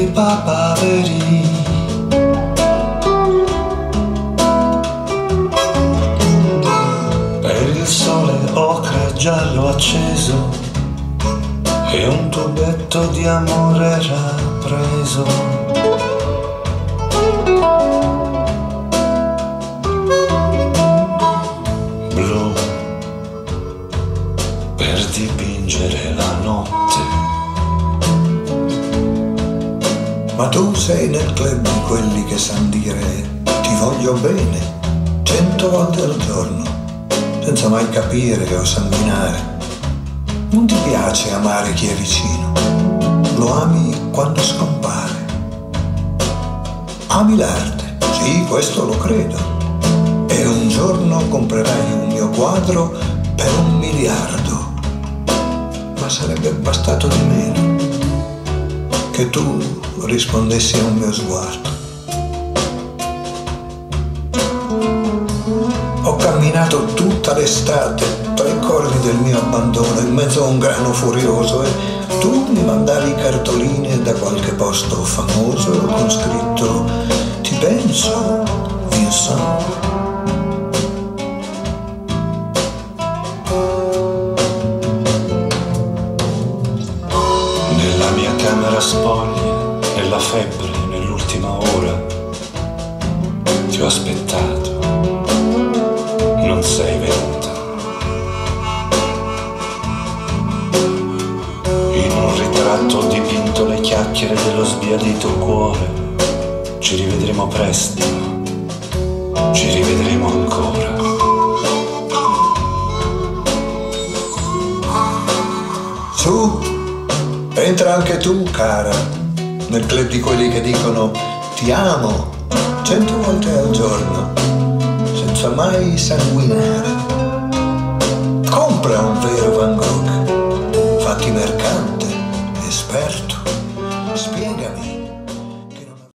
papaveri. Per il sole ocra e giallo acceso e un tubetto di amore era preso. Blu per dipingere la notte. Ma tu sei nel club di quelli che san dire ti voglio bene 100 volte al giorno, senza mai capire o sanguinare. Non ti piace amare chi è vicino, lo ami quando scompare. Ami l'arte, sì, questo lo credo, e un giorno comprerai un mio quadro per 1 miliardo. Ma sarebbe bastato di meno che tu rispondessi a un mio sguardo. Ho camminato tutta l'estate tra i corvi del mio abbandono in mezzo a un grano furioso e tu mi mandavi cartoline da qualche posto famoso con scritto ti penso, Vincent. Nella mia camera spoglia, nella febbre, nell'ultima ora, ti ho aspettato, non sei venuta. In un ritratto ho dipinto le chiacchiere dello sbiadito cuore. Ci rivedremo presto, ci rivedremo ancora. Su, entra anche tu, cara, nel club di quelli che dicono ti amo 100 volte al giorno, senza mai sanguinare. Compra un vero Van Gogh, fatti mercante, esperto, spiegami.